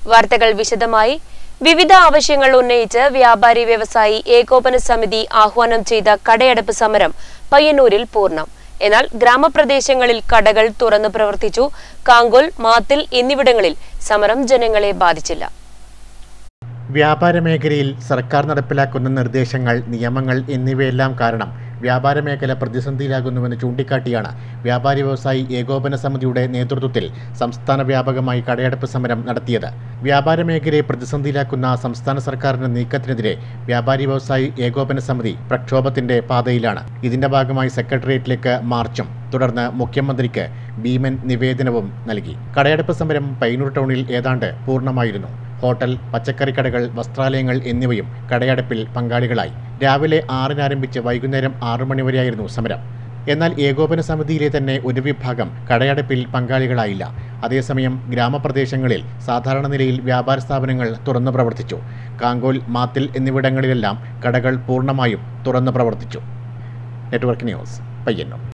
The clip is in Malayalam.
വാർത്തകൾ വിശദമായി. വിവിധ ആവശ്യങ്ങൾ ഉന്നയിച്ച് വ്യാപാരി വ്യവസായി ഏകോപന സമിതി ആഹ്വാനം ചെയ്ത കടയടപ്പ് സമരം പയ്യന്നൂരിൽ പൂർണ്ണം. എന്നാൽ ഗ്രാമപ്രദേശങ്ങളിൽ കടകൾ തുറന്നു പ്രവർത്തിച്ചു. കാങ്കോൽ, മാത്തിൽ എന്നിവിടങ്ങളിൽ സമരം ജനങ്ങളെ ബാധിച്ചില്ല. വ്യാപാര മേഖലയിൽ സർക്കാർ നടപ്പിലാക്കുന്ന നിർദ്ദേശങ്ങൾ, നിയമങ്ങൾ എന്നിവയെല്ലാം കാരണം വ്യാപാര മേഖല പ്രതിസന്ധിയിലാകുന്നുവെന്ന് ചൂണ്ടിക്കാട്ടിയാണ് വ്യാപാരി വ്യവസായി ഏകോപന സമിതിയുടെ നേതൃത്വത്തിൽ സംസ്ഥാന വ്യാപകമായി കടയടപ്പ് സമരം നടത്തിയത്. വ്യാപാര മേഖലയെ പ്രതിസന്ധിയിലാക്കുന്ന സംസ്ഥാന സർക്കാരിന്റെ നീക്കത്തിനെതിരെ വ്യാപാരി വ്യവസായി ഏകോപന സമിതി പ്രക്ഷോഭത്തിന്റെ പാതയിലാണ്. ഇതിന്റെ ഭാഗമായി സെക്രട്ടേറിയറ്റിലേക്ക് മാർച്ചും തുടർന്ന് മുഖ്യമന്ത്രിക്ക് ഭീമൻ നിവേദനവും നൽകി. കടയടപ്പ് സമരം പയ്യന്നൂർ ടൗണിൽ ഏതാണ്ട് പൂർണ്ണമായിരുന്നു. ഹോട്ടൽ, പച്ചക്കറി കടകൾ, വസ്ത്രാലയങ്ങൾ എന്നിവയും കടയടപ്പിൽ പങ്കാളികളായി. രാവിലെ 6-ന് ആരംഭിച്ച് വൈകുന്നേരം 6 മണി വരെയായിരുന്നു സമരം. എന്നാൽ ഏകോപന സമിതിയിലെ തന്നെ ഒരു വിഭാഗം കടയടപ്പിൽ പങ്കാളികളായില്ല. അതേസമയം ഗ്രാമപ്രദേശങ്ങളിൽ സാധാരണ നിലയിൽ വ്യാപാര സ്ഥാപനങ്ങൾ തുറന്നു പ്രവർത്തിച്ചു. കാങ്കോൽ, മാത്തിൽ എന്നിവിടങ്ങളിലെല്ലാം കടകൾ പൂർണ്ണമായും തുറന്നു പ്രവർത്തിച്ചു. Network news, Payyanur.